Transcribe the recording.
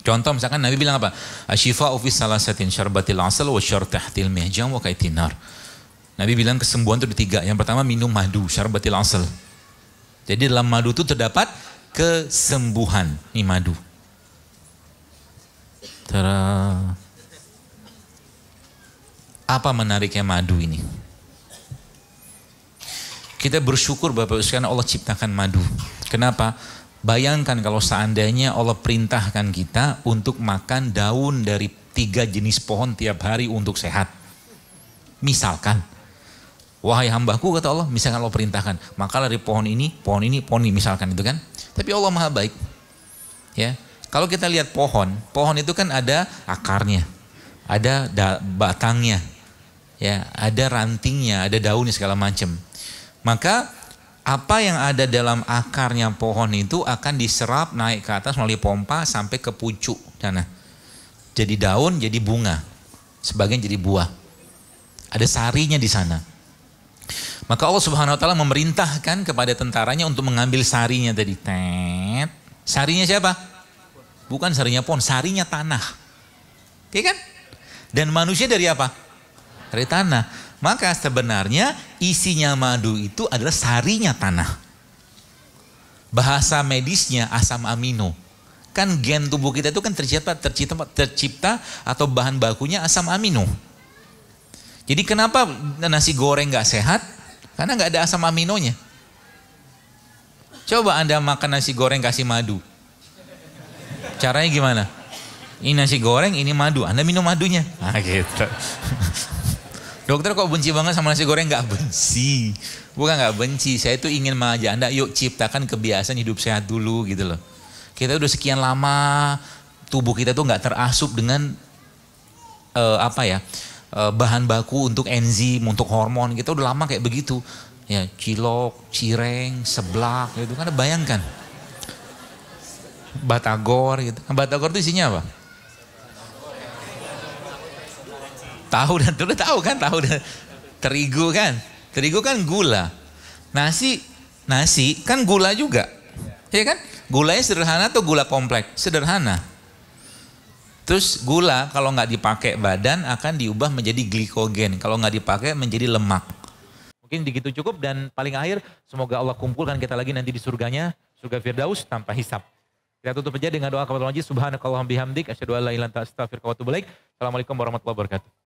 Contoh misalkan Nabi bilang apa? Asyifa'u fi salasatin syarbatil asal wa syartahtil mihjam wa kaitinar. Nabi bilang kesembuhan itu ada 3. Yang pertama minum madu, syarbatil asal. Jadi dalam madu itu terdapat kesembuhan. Ini madu. Apa menariknya madu ini? Kita bersyukur Bapak Ibu sekalian Allah ciptakan madu. Kenapa? Bayangkan kalau seandainya Allah perintahkan kita untuk makan daun dari 3 jenis pohon tiap hari untuk sehat. Misalkan, wahai hambaku kata Allah, misalkan Allah perintahkan, makalah dari pohon ini, misalkan itu kan. Tapi Allah maha baik. Ya, kalau kita lihat pohon itu kan ada akarnya, ada batangnya, ya, ada rantingnya, ada daunnya segala macam. Maka apa yang ada dalam akarnya pohon itu akan diserap naik ke atas melalui pompa sampai ke pucuk sana. Jadi daun, jadi bunga, sebagian jadi buah. Ada sarinya di sana. Maka Allah Subhanahu Wa Taala memerintahkan kepada tentaranya untuk mengambil sarinya tadi. Sarinya siapa? Bukan sarinya pohon, sarinya tanah. Iya kan? Dan manusia dari apa? Dari tanah. Maka sebenarnya isinya madu itu adalah sarinya tanah. Bahasa medisnya asam amino. Kan gen tubuh kita itu kan tercipta atau bahan bakunya asam amino. Jadi kenapa nasi goreng gak sehat? Karena gak ada asam aminonya. Coba Anda makan nasi goreng kasih madu. Caranya gimana? Ini nasi goreng, ini madu. Anda minum madunya. Nah gitu. Dokter kok benci banget sama nasi goreng? Gak benci. Bukan gak benci. Saya tuh ingin mengajak Anda, yuk ciptakan kebiasaan hidup sehat dulu gitu loh. Kita udah sekian lama, tubuh kita tuh gak terasup dengan bahan baku untuk enzim, untuk hormon. Kita udah lama kayak begitu. Ya, cilok, cireng, seblak gitu. Kan bayangkan. Batagor gitu. Batagor itu isinya apa? Tahu dan tahu kan, terigu kan gula. Nasi kan gula juga. Ya kan? Gulanya sederhana atau gula kompleks? Sederhana. Terus gula kalau nggak dipakai badan akan diubah menjadi glikogen. Kalau nggak dipakai menjadi lemak. Mungkin begitu cukup dan paling akhir semoga Allah kumpulkan kita lagi nanti di surganya, surga Firdaus tanpa hisab. Kita tutup aja dengan doa kepada Allah. Subhanakallahumma bihamdik asyhadu an la ilaha illa anta astaghfiruka wa atubu ilaik. Assalamualaikum warahmatullahi wabarakatuh.